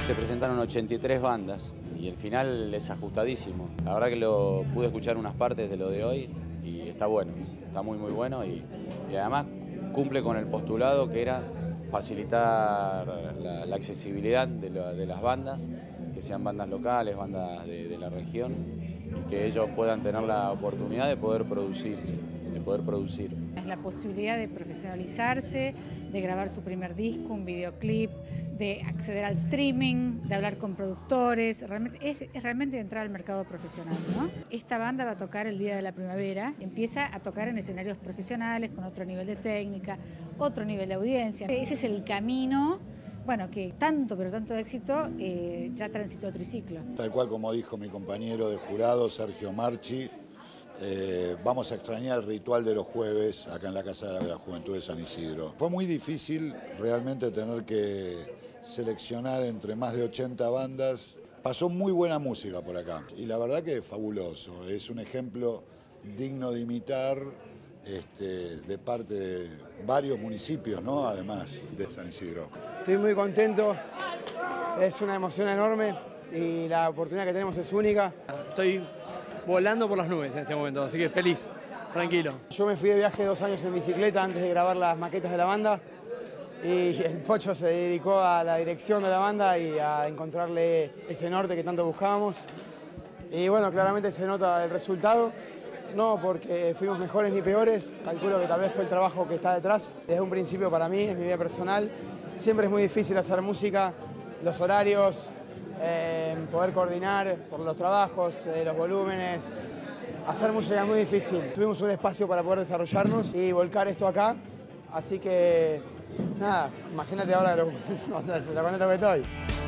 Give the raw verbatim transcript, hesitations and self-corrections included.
Se presentaron ochenta y tres bandas y el final es ajustadísimo. La verdad que lo pude escuchar unas partes de lo de hoy y está bueno, está muy muy bueno y, y además cumple con el postulado que era facilitar la, la accesibilidad de, la, de las bandas, que sean bandas locales, bandas de, de la región y que ellos puedan tener la oportunidad de poder producirse, de poder producir. Es la posibilidad de profesionalizarse, de grabar su primer disco, un videoclip, de acceder al streaming, de hablar con productores, realmente, es, es realmente entrar al mercado profesional, ¿no? Esta banda va a tocar el día de la primavera, empieza a tocar en escenarios profesionales, con otro nivel de técnica, otro nivel de audiencia. Ese es el camino, bueno, que tanto, pero tanto éxito, eh, ya transitó triciclo. Tal cual como dijo mi compañero de jurado, Sergio Marchi, Eh, vamos a extrañar el ritual de los jueves acá en la Casa de la Juventud de San Isidro. Fue muy difícil realmente tener que seleccionar entre más de ochenta bandas. Pasó muy buena música por acá y la verdad que es fabuloso. Es un ejemplo digno de imitar este, de parte de varios municipios, ¿no? Además de San Isidro. Estoy muy contento, es una emoción enorme y la oportunidad que tenemos es única. Estoy volando por las nubes en este momento, así que feliz, tranquilo. Yo me fui de viaje dos años en bicicleta antes de grabar las maquetas de la banda y el Pocho se dedicó a la dirección de la banda y a encontrarle ese norte que tanto buscábamos. Y bueno, claramente se nota el resultado, no porque fuimos mejores ni peores, calculo que tal vez fue el trabajo que está detrás. Desde un principio para mí, es mi vida personal, siempre es muy difícil hacer música, los horarios, Eh, poder coordinar por los trabajos, eh, los volúmenes. Hacer música es muy difícil. Tuvimos un espacio para poder desarrollarnos y volcar esto acá. Así que, nada, imagínate ahora lo, lo contento que estoy.